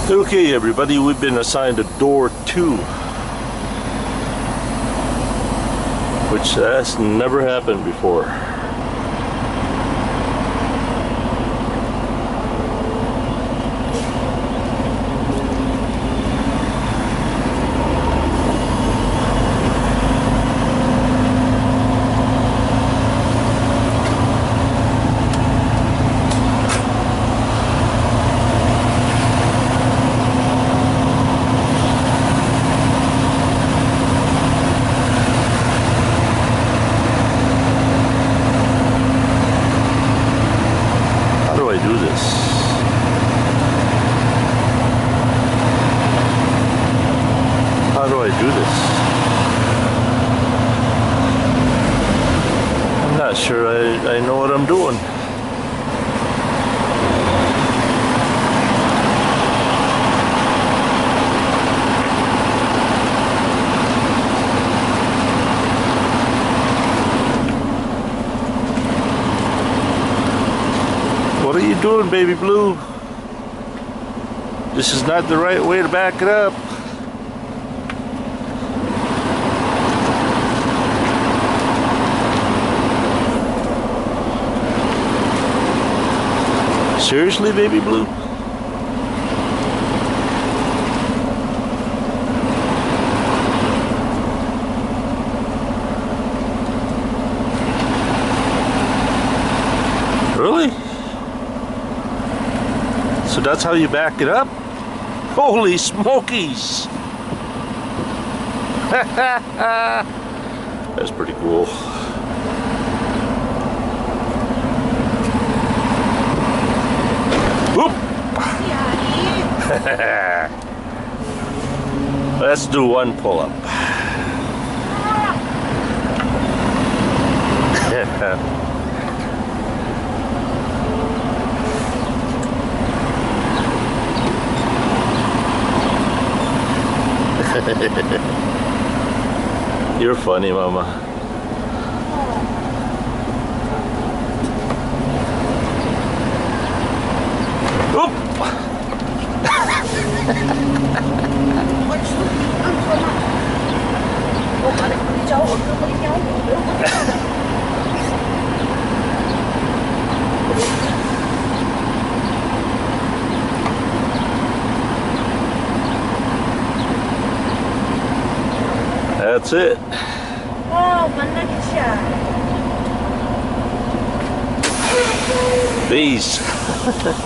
Okay, everybody, we've been assigned a door 2, which has never happened before. How do I do this? I'm not sure I know what I'm doing. What are you doing, baby blue? This is not the right way to back it up. Seriously, baby blue? Really? So that's how you back it up? Holy smokies! That's pretty cool. Whoop! Let's do one pull-up. You're funny, Mama. That's it. Peace.